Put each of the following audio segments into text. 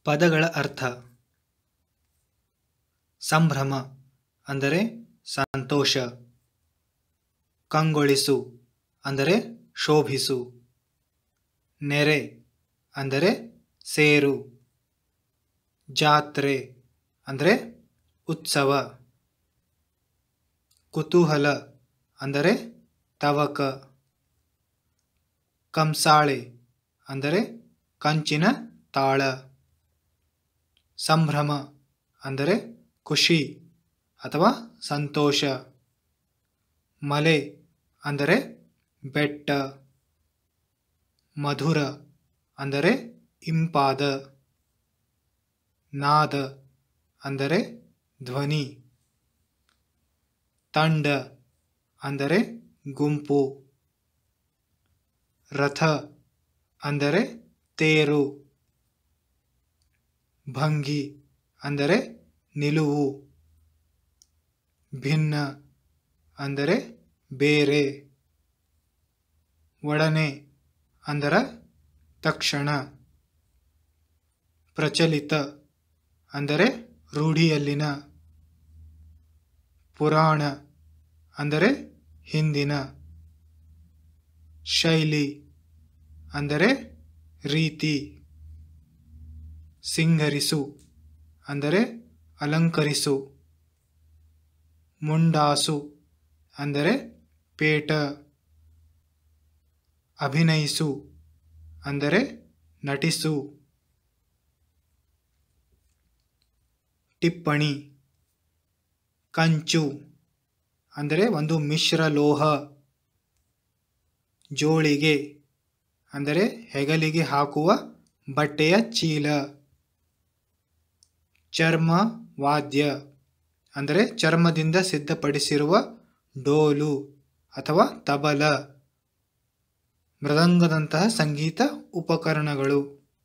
ಪದಗಳ ಅರ್ಥ. ಸಂಭ್ರಮ ಅಂದರೆ ಸಂತೋಷ. ಕಂಗೊಳಿಸು ಅಂದರೆ ಶೋಭಿಸು. ನೆರೆ ಅಂದರೆ ಸೇರು. ಜಾತ್ರೆ ಅಂದರೆ ಉತ್ಸವ. ಕುತೂಹಲ ಅಂದರೆ ತವಕ. ಕಂಸಾಳೆ ಅಂದರೆ ಕಂಚಿನ ತಾಳ. ಸಂಭ್ರಮ ಅಂದರೆ ಖುಷಿ ಅಥವಾ ಸಂತೋಷ. ಮಲೆ ಅಂದರೆ ಬೆಟ್ಟ. ಮಧುರ ಅಂದರೆ ಇಂಪಾದ. ನಾದ ಅಂದರೆ ಧ್ವನಿ. ತಂಡ ಅಂದರೆ ಗುಂಪು. ರಥ ಅಂದರೆ ತೇರು. ಭಂಗಿ ಅಂದರೆ ನಿಲುವು. ಭಿನ್ನ ಅಂದರೆ ಬೇರೆ. ಒಡನೆ ಅಂದರೆ ತಕ್ಷಣ. ಪ್ರಚಲಿತ ಅಂದರೆ ರೂಢಿಯಲ್ಲಿನ. ಪುರಾಣ ಅಂದರೆ ಹಿಂದಿನ. ಶೈಲಿ ಅಂದರೆ ರೀತಿ. ಸಿಂಗರಿಸು ಅಂದರೆ ಅಲಂಕರಿಸು. ಮುಂಡಾಸು ಅಂದರೆ ಪೇಟ. ಅಭಿನಯಿಸು ಅಂದರೆ ನಟಿಸು. ಟಿಪ್ಪಣಿ. ಕಂಚು ಅಂದರೆ ಒಂದು ಮಿಶ್ರ ಲೋಹ. ಜೋಳಿಗೆ ಅಂದರೆ ಹೆಗಲಿಗೆ ಹಾಕುವ ಬಟ್ಟೆಯ ಚೀಲ. ಚರ್ಮ ವಾದ್ಯ ಅಂದರೆ ಚರ್ಮದಿಂದ ಸಿದ್ಧಪಡಿಸಿರುವ ಡೋಲು ಅಥವಾ ತಬಲ, ಮೃದಂಗದಂತಹ ಸಂಗೀತ ಉಪಕರಣಗಳು.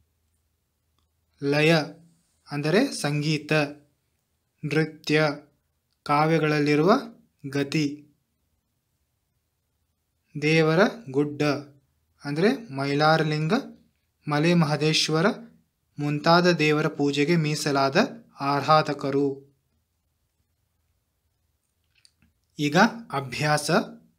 ಲಯ ಅಂದರೆ ಸಂಗೀತ, ನೃತ್ಯ, ಕಾವ್ಯಗಳಲ್ಲಿರುವ ಗತಿ. ದೇವರ ಗುಡ್ಡ ಅಂದರೆ ಮೈಲಾರಲಿಂಗ, ಮಲೆ ಮಹದೇಶ್ವರ ಮುಂತಾದ ದೇವರ ಪೂಜೆಗೆ ಮೀಸಲಾದ ಆರಾಧಕರು. ಈಗ ಅಭ್ಯಾಸ.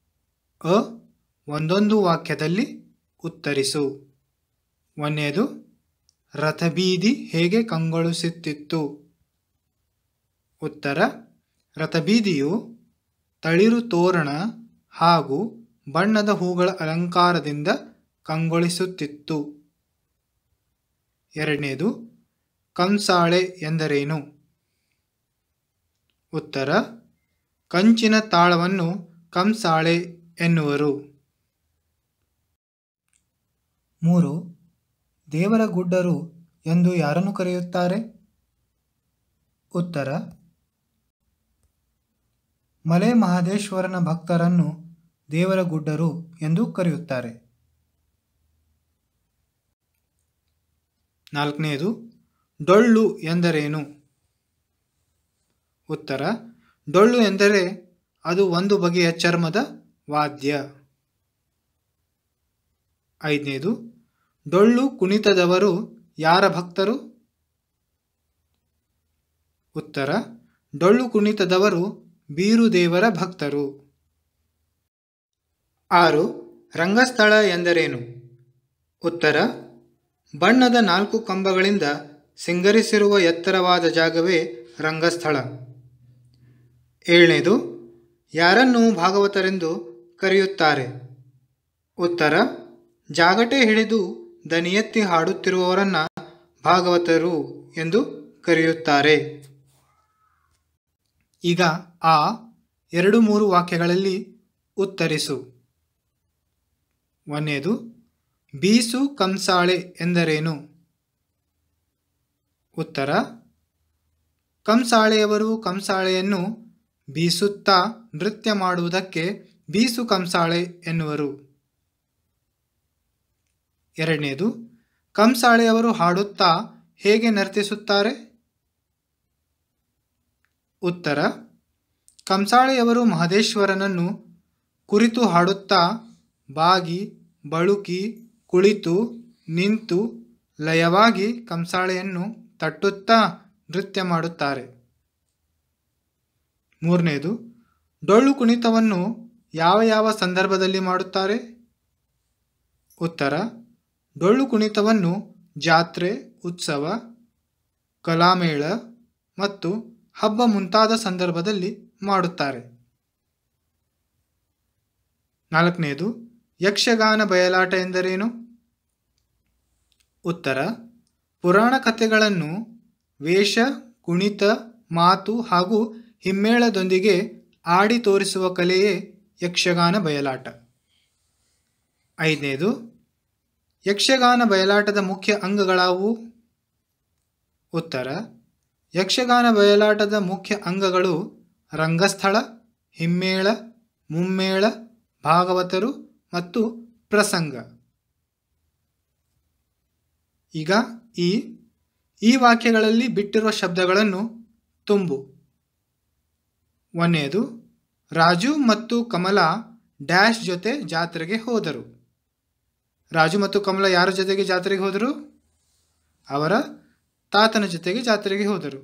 ಒಂದೊಂದು ವಾಕ್ಯದಲ್ಲಿ ಉತ್ತರಿಸು. ಒಂದನೇದು, ರಥಬೀದಿ ಹೇಗೆ ಕಂಗೊಳಿಸುತ್ತಿತ್ತು? ಉತ್ತರ: ರಥಬೀದಿಯು ತಳಿರು ತೋರಣ ಹಾಗೂ ಬಣ್ಣದ ಹೂಗಳ ಅಲಂಕಾರದಿಂದ ಕಂಗೊಳಿಸುತ್ತಿತ್ತು. ಎರಡನೇದು, ಕಂಸಾಳೆ ಎಂದರೇನು? ಉತ್ತರ: ಕಂಚಿನ ತಾಳವನ್ನು ಕಂಸಾಳೆ ಎನ್ನುವರು. 3. ದೇವರ ಗುಡ್ಡರು ಎಂದು ಯಾರನ್ನು ಕರೆಯುತ್ತಾರೆ? ಉತ್ತರ: ಮಲೆ ಮಹದೇಶ್ವರನ ಭಕ್ತರನ್ನು ದೇವರ ಗುಡ್ಡರು ಎಂದು ಕರೆಯುತ್ತಾರೆ. 4ನೇದು, ಡೊಳ್ಳು ಎಂದರೇನು? ಉತ್ತರ: ಡೊಳ್ಳು ಎಂದರೆ ಅದು ಒಂದು ಬಗೆಯ ಚರ್ಮದ ವಾದ್ಯ. 5ನೇದು, ಡೊಳ್ಳು ಕುಣಿತದವರು ಯಾರ ಭಕ್ತರು? ಉತ್ತರ: ಡೊಳ್ಳು ಕುಣಿತದವರು ಬೀರುದೇವರ ಭಕ್ತರು. 6. ರಂಗಸ್ಥಳ ಎಂದರೇನು? ಉತ್ತರ: ಬಣ್ಣದ 4 ಕಂಬಗಳಿಂದ ಸಿಂಗರಿಸಿರುವ ಎತ್ತರವಾದ ಜಾಗವೇ ರಂಗಸ್ಥಳ. 7ನೇದು, ಯಾರನ್ನು ಭಾಗವತರೆಂದು ಕರೆಯುತ್ತಾರೆ? ಉತ್ತರ: ಜಾಗಟೆ ಹಿಡಿದು ದನಿಯೆತ್ತಿ ಹಾಡುತ್ತಿರುವವರನ್ನ ಭಾಗವತರು ಎಂದು ಕರೆಯುತ್ತಾರೆ. ಈಗ 2-3 ವಾಕ್ಯಗಳಲ್ಲಿ ಉತ್ತರಿಸು. 1ನೇದು, ಬೀಸು ಕಂಸಾಳೆ ಎಂದರೇನು? ಉತ್ತರ: ಕಂಸಾಳೆಯವರು ಕಂಸಾಳೆಯನ್ನು ಬೀಸುತ್ತಾ ನೃತ್ಯ ಮಾಡುವುದಕ್ಕೆ ಬೀಸು ಕಂಸಾಳೆ ಎನ್ನುವರು. 2ನೇದು, ಕಂಸಾಳೆಯವರು ಹಾಡುತ್ತಾ ಹೇಗೆ ನರ್ತಿಸುತ್ತಾರೆ? ಉತ್ತರ: ಕಂಸಾಳೆಯವರು ಮಹದೇಶ್ವರನನ್ನು ಕುರಿತು ಹಾಡುತ್ತಾ ಬಾಗಿ, ಬಳುಕಿ, ಕುಳಿತು, ನಿಂತು ಲಯವಾಗಿ ಕಂಸಾಳೆಯನ್ನು ತಟ್ಟುತ್ತಾ ನೃತ್ಯ ಮಾಡುತ್ತಾರೆ. ಮೂರನೇದು, ಡೊಳ್ಳು ಕುಣಿತವನ್ನು ಯಾವ ಯಾವ ಸಂದರ್ಭದಲ್ಲಿ ಮಾಡುತ್ತಾರೆ? ಉತ್ತರ, ಡೊಳ್ಳು ಕುಣಿತವನ್ನು ಜಾತ್ರೆ, ಉತ್ಸವ, ಕಲಾಮೇಳ ಮತ್ತು ಹಬ್ಬ ಮುಂತಾದ ಸಂದರ್ಭದಲ್ಲಿ ಮಾಡುತ್ತಾರೆ. ನಾಲ್ಕನೇದು, ಯಕ್ಷಗಾನ ಬಯಲಾಟ ಎಂದರೇನು? ಉತ್ತರ, ಪುರಾಣ ಕಥೆಗಳನ್ನು ವೇಷ, ಕುಣಿತ, ಮಾತು ಹಾಗೂ ಹಿಮ್ಮೇಳದೊಂದಿಗೆ ಆಡಿ ತೋರಿಸುವ ಕಲೆಯೇ ಯಕ್ಷಗಾನ ಬಯಲಾಟ. ಐದನೇದು, ಯಕ್ಷಗಾನ ಬಯಲಾಟದ ಮುಖ್ಯ ಅಂಗಗಳಾವುವು? ಉತ್ತರ, ಯಕ್ಷಗಾನ ಬಯಲಾಟದ ಮುಖ್ಯ ಅಂಗಗಳು ರಂಗಸ್ಥಳ, ಹಿಮ್ಮೇಳ, ಮುಮ್ಮೇಳ, ಭಾಗವತರು ಮತ್ತು ಪ್ರಸಂಗ. ಈಗ ಈ ವಾಕ್ಯಗಳಲ್ಲಿ ಬಿಟ್ಟಿರುವ ಶಬ್ದಗಳನ್ನು ತುಂಬು. ಒಂದನೇದು, ರಾಜು ಮತ್ತು ಕಮಲ ಡ್ಯಾಶ್ ಜೊತೆ ಜಾತ್ರೆಗೆ ಹೋದರು. ರಾಜು ಮತ್ತು ಕಮಲ ಯಾರ ಜೊತೆಗೆ ಜಾತ್ರೆಗೆ ಹೋದರು? ಅವರ ತಾತನ ಜೊತೆಗೆ ಜಾತ್ರೆಗೆ ಹೋದರು.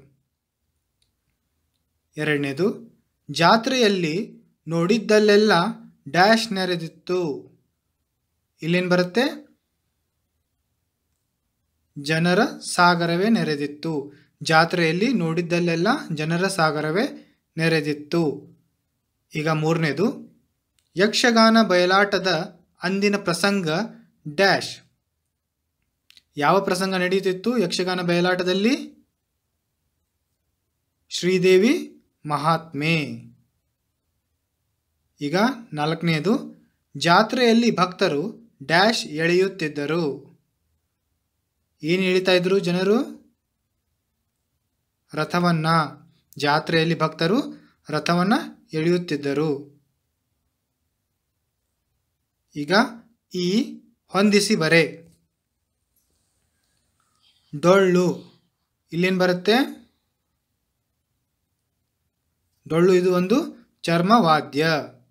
ಎರಡನೇದು, ಜಾತ್ರೆಯಲ್ಲಿ ನೋಡಿದ್ದಲ್ಲೆಲ್ಲ ಡ್ಯಾಶ್ ನೆರೆದಿತ್ತು. ಇಲ್ಲೇನು ಬರುತ್ತೆ? ಜನರ ಸಾಗರವೇ ನೆರೆದಿತ್ತು. ಜಾತ್ರೆಯಲ್ಲಿ ನೋಡಿದ್ದಲ್ಲೆಲ್ಲ ಜನರ ಸಾಗರವೇ ನೆರೆದಿತ್ತು. ಈಗ ಮೂರನೇದು, ಯಕ್ಷಗಾನ ಬಯಲಾಟದ ಅಂದಿನ ಪ್ರಸಂಗ ಡ್ಯಾಶ್. ಯಾವ ಪ್ರಸಂಗ ನಡೆಯುತ್ತಿತ್ತು ಯಕ್ಷಗಾನ ಬಯಲಾಟದಲ್ಲಿ? ಶ್ರೀದೇವಿ ಮಹಾತ್ಮೆ. ಈಗ ನಾಲ್ಕನೆಯದು, ಜಾತ್ರೆಯಲ್ಲಿ ಭಕ್ತರು ಡ್ಯಾಶ್ ಎಳೆಯುತ್ತಿದ್ದರು. ಏನು ಎಳಿತಾ ಇದ್ರು ಜನರು? ರಥವನ್ನ. ಜಾತ್ರೆಯಲ್ಲಿ ಭಕ್ತರು ರಥವನ್ನ ಎಳೆಯುತ್ತಿದ್ದರು. ಈಗ ಹೊಂದಿಸಿ ಬರೆ. ಡೊಳ್ಳು ಇಲ್ಲೇನು ಬರುತ್ತೆ? ಡೊಳ್ಳು ಇದು ಒಂದು ಚರ್ಮವಾದ್ಯ.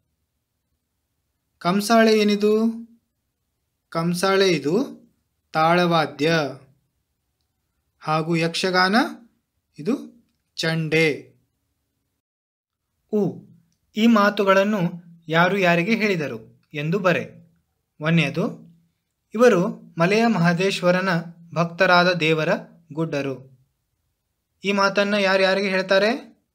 ಕಂಸಾಳೆ ಏನಿದು? ಕಂಸಾಳೆ ಇದು ತಾಳವಾದ್ಯ. ಹಾಗೂ ಯಕ್ಷಗಾನ ಇದು ಚಂಡೆ. ಈ ಮಾತುಗಳನ್ನು ಯಾರು ಯಾರಿಗೆ ಹೇಳಿದರು ಎಂದು ಬರೆ. ಒಂದನೆಯದು, ಇವರು ಮಲೆಯ ಮಹದೇಶ್ವರನ ಭಕ್ತರಾದ ದೇವರ ಗುಡ್ಡರು. ಈ ಮಾತನ್ನು ಯಾರು ಯಾರಿಗೆ ಹೇಳ್ತಾರೆ?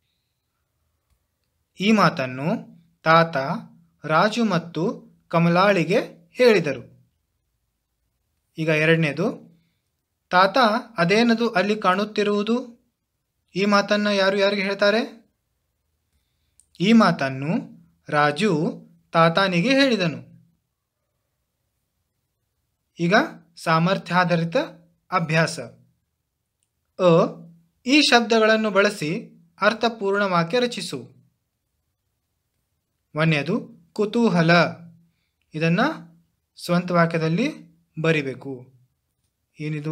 ಈ ಮಾತನ್ನು ತಾತ ರಾಜು ಮತ್ತು ಕಮಲಾಳಿಗೆ ಹೇಳಿದರು. ಈಗ ಎರಡನೇದು, ತಾತ ಅದೇನದು ಅಲ್ಲಿ ಕಾಣುತ್ತಿರುವುದು? ಈ ಮಾತನ್ನು ಯಾರು ಯಾರಿಗೆ ಹೇಳ್ತಾರೆ? ಈ ಮಾತನ್ನು ರಾಜು ತಾತನಿಗೆ ಹೇಳಿದನು. ಈಗ ಸಾಮರ್ಥ್ಯಾಧಾರಿತ ಅಭ್ಯಾಸ. ಈ ಶಬ್ದಗಳನ್ನು ಬಳಸಿ ಅರ್ಥಪೂರ್ಣ ವಾಕ್ಯ ರಚಿಸು. ಒಂದನೇದು, ಕುತೂಹಲ. ಇದನ್ನು ಸ್ವಂತ ವಾಕ್ಯದಲ್ಲಿ ಬರಿಬೇಕು. ಏನಿದು?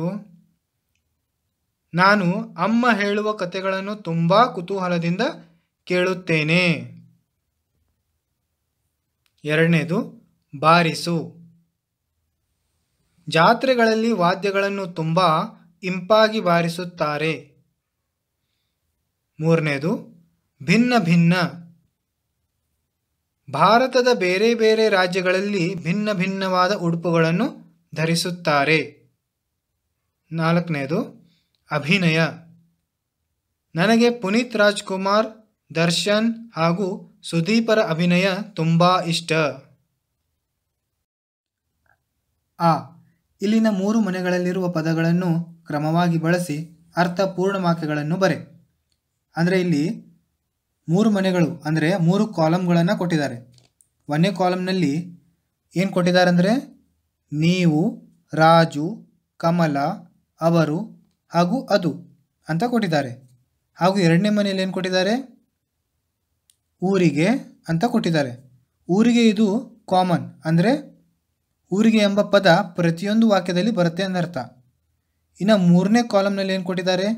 ನಾನು ಅಮ್ಮ ಹೇಳುವ ಕಥೆಗಳನ್ನು ತುಂಬ ಕುತೂಹಲದಿಂದ ಕೇಳುತ್ತೇನೆ. ಎರಡನೇದು, ಬಾರಿಸು. ಜಾತ್ರೆಗಳಲ್ಲಿ ವಾದ್ಯಗಳನ್ನು ತುಂಬ ಇಂಪಾಗಿ ಬಾರಿಸುತ್ತಾರೆ. ಮೂರನೇದು, ಭಿನ್ನ ಭಿನ್ನ. ಭಾರತದ ಬೇರೆ ಬೇರೆ ರಾಜ್ಯಗಳಲ್ಲಿ ಭಿನ್ನ ಭಿನ್ನವಾದ ಉಡುಪುಗಳನ್ನು ಧರಿಸುತ್ತಾರೆ. ನಾಲ್ಕನೇದು, ಅಭಿನಯ. ನನಗೆ ಪುನೀತ್ ರಾಜ್ಕುಮಾರ್, ದರ್ಶನ್ ಹಾಗೂ ಸುದೀಪರ ಅಭಿನಯ ತುಂಬ ಇಷ್ಟ. ಇಲ್ಲಿನ 3 ಮನೆಗಳಲ್ಲಿರುವ ಪದಗಳನ್ನು ಕ್ರಮವಾಗಿ ಬಳಸಿ ಅರ್ಥಪೂರ್ಣ ವಾಕ್ಯಗಳನ್ನು ಬರೆ. ಅಂದರೆ ಇಲ್ಲಿ 3 ಮನೆಗಳು ಅಂದರೆ 3 ಕಾಲಮ್ಗಳನ್ನು ಕೊಟ್ಟಿದ್ದಾರೆ. ಒಂದನೇ ಕಾಲಮ್ನಲ್ಲಿ ಏನು ಕೊಟ್ಟಿದ್ದಾರೆ ಅಂದರೆ ನೀವು, ರಾಜು, ಕಮಲ, ಅವರು ಹಾಗೂ ಅದು ಅಂತ ಕೊಟ್ಟಿದ್ದಾರೆ. ಹಾಗೂ ಎರಡನೇ ಮನೆಯಲ್ಲಿ ಏನು ಕೊಟ್ಟಿದ್ದಾರೆ? ಊರಿಗೆ ಅಂತ ಕೊಟ್ಟಿದ್ದಾರೆ. ಊರಿಗೆ ಇದು ಕಾಮನ್, ಅಂದರೆ ಊರಿಗೆ ಎಂಬ ಪದ ಪ್ರತಿಯೊಂದು ವಾಕ್ಯದಲ್ಲಿ ಬರುತ್ತೆ ಅನ್ನರ್ಥ. ಇನ್ನು ಮೂರನೇ ಕಾಲಮ್ನಲ್ಲಿ ಏನು ಕೊಟ್ಟಿದ್ದಾರೆ?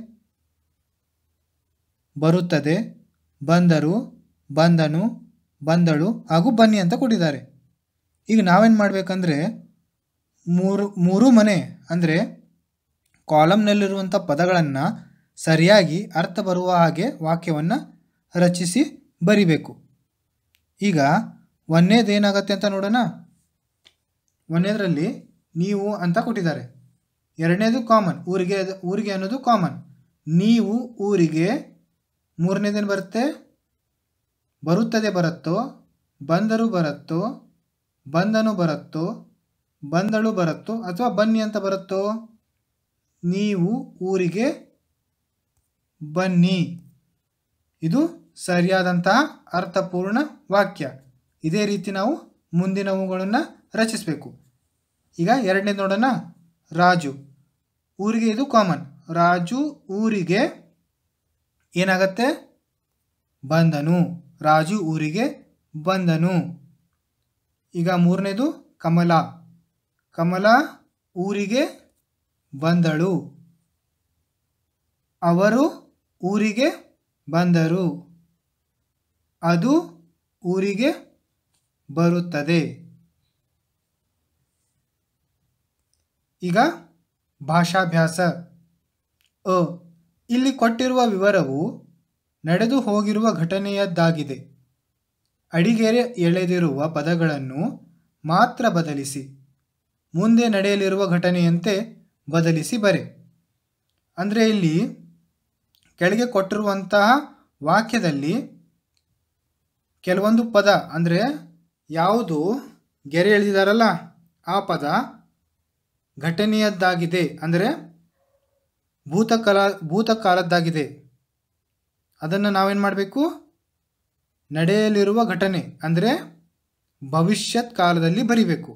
ಬರುತ್ತದೆ, ಬಂದರು, ಬಂದನು, ಬಂದಳು ಹಾಗೂ ಬನ್ನಿ ಅಂತ ಕೊಟ್ಟಿದ್ದಾರೆ. ಈಗ ನಾವೇನು ಮಾಡಬೇಕಂದ್ರೆ ಮೂರು ಮನೆ ಅಂದರೆ ಕಾಲಮ್ನಲ್ಲಿರುವಂಥ ಪದಗಳನ್ನು ಸರಿಯಾಗಿ ಅರ್ಥ ಬರುವ ಹಾಗೆ ವಾಕ್ಯವನ್ನು ರಚಿಸಿ ಬರಿಬೇಕು. ಈಗ ಒಂದನೇದೇನಾಗತ್ತೆ ಅಂತ ನೋಡೋಣ. ಒಂದನೇದರಲ್ಲಿ ನೀವು ಅಂತ ಕೊಟ್ಟಿದ್ದಾರೆ. ಎರಡನೇದು ಕಾಮನ್, ಊರಿಗೆ ಅನ್ನೋದು ಕಾಮನ್. ನೀವು ಊರಿಗೆ. ಮೂರನೇದೇನು ಬರುತ್ತೆ? ಬರುತ್ತದೆ ಬರುತ್ತೋ, ಬಂದರು ಬರುತ್ತೋ, ಬಂದನು ಬರುತ್ತೋ, ಬಂದಳು ಬರುತ್ತೋ, ಅಥವಾ ಬನ್ನಿ ಅಂತ ಬರುತ್ತೋ? ನೀವು ಊರಿಗೆ ಬನ್ನಿ. ಇದು ಸರಿಯಾದಂತಹ ಅರ್ಥಪೂರ್ಣ ವಾಕ್ಯ. ಇದೇ ರೀತಿ ನಾವು ಮುಂದಿನವುಗಳನ್ನು ರಚಿಸಬೇಕು. ಈಗ ಎರಡನೇದು ನೋಡೋಣ. ರಾಜು ಊರಿಗೆ, ಇದು ಕಾಮನ್. ರಾಜು ಊರಿಗೆ ಏನಾಗತ್ತೆ? ಬಂದನು. ರಾಜು ಊರಿಗೆ ಬಂದನು. ಈಗ ಮೂರನೇದು ಕಮಲ. ಕಮಲ ಊರಿಗೆ ಬಂದಳು. ಅವರು ಊರಿಗೆ ಬಂದರು. ಅದು ಊರಿಗೆ ಬರುತ್ತದೆ. ಈಗ ಭಾಷಾಭ್ಯಾಸ. ಇಲ್ಲಿ ಕೊಟ್ಟಿರುವ ವಿವರವು ನಡೆದು ಹೋಗಿರುವ ಘಟನೆಯದ್ದಾಗಿದೆ. ಅಡಿಗೆರೆ ಎಳೆದಿರುವ ಪದಗಳನ್ನು ಮಾತ್ರ ಬದಲಿಸಿ ಮುಂದೆ ನಡೆಯಲಿರುವ ಘಟನೆಯಂತೆ ಬದಲಿಸಿ ಬರೆ. ಅಂದರೆ ಇಲ್ಲಿ ಕೆಳಗೆ ಕೊಟ್ಟಿರುವಂತಹ ವಾಕ್ಯದಲ್ಲಿ ಕೆಲವೊಂದು ಪದ, ಅಂದರೆ ಯಾವುದು ಗೆರೆ ಎಳೆದಿದ್ದಾರಲ್ಲ ಆ ಪದ ಘಟನೆಯದ್ದಾಗಿದೆ, ಅಂದರೆ ಭೂತಕಾಲದ್ದಾಗಿದೆ. ಅದನ್ನು ನಾವೇನು ಮಾಡಬೇಕು? ನಡೆಯಲಿರುವ ಘಟನೆ ಅಂದರೆ ಭವಿಷ್ಯತ್ ಕಾಲದಲ್ಲಿ ಬರಿಬೇಕು.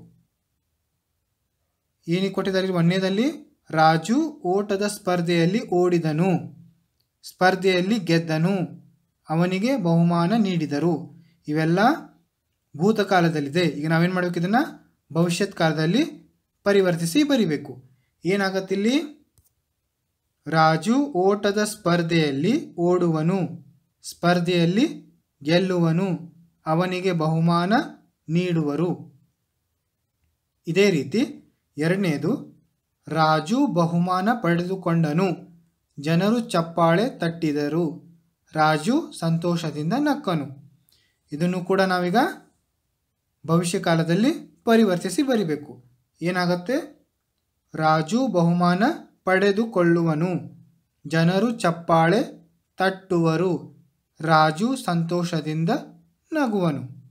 ಏನಿಗೆ ಕೊಟ್ಟಿದ್ದಾರೆ? ಒಂದನೇದಲ್ಲಿ ರಾಜು ಓಟದ ಸ್ಪರ್ಧೆಯಲ್ಲಿ ಓಡಿದನು, ಸ್ಪರ್ಧೆಯಲ್ಲಿ ಗೆದ್ದನು, ಅವನಿಗೆ ಬಹುಮಾನ ನೀಡಿದರು. ಇವೆಲ್ಲ ಭೂತಕಾಲದಲ್ಲಿದೆ. ಈಗ ನಾವೇನು ಮಾಡಬೇಕು? ಇದನ್ನು ಭವಿಷ್ಯತ್ ಕಾಲದಲ್ಲಿ ಪರಿವರ್ತಿಸಿ ಬರಿಬೇಕು. ಏನಾಗತ್ತಿಲ್ಲಿ? ರಾಜು ಓಟದ ಸ್ಪರ್ಧೆಯಲ್ಲಿ ಓಡುವನು, ಸ್ಪರ್ಧೆಯಲ್ಲಿ ಗೆಲ್ಲುವನು, ಅವನಿಗೆ ಬಹುಮಾನ ನೀಡುವರು. ಇದೇ ರೀತಿ ಎರಡನೇದು, ರಾಜು ಬಹುಮಾನ ಪಡೆದುಕೊಂಡನು, ಜನರು ಚಪ್ಪಾಳೆ ತಟ್ಟಿದರು, ರಾಜು ಸಂತೋಷದಿಂದ ನಕ್ಕನು. ಇದನ್ನು ಕೂಡ ನಾವೀಗ ಭವಿಷ್ಯ ಕಾಲದಲ್ಲಿ ಪರಿವರ್ತಿಸಿ ಬರಿಬೇಕು. ಏನಾಗುತ್ತೆ? ರಾಜು ಬಹುಮಾನ ಪಡೆದುಕೊಳ್ಳುವನು, ಜನರು ಚಪ್ಪಾಳೆ ತಟ್ಟುವರು, ರಾಜು ಸಂತೋಷದಿಂದ ನಗುವನು.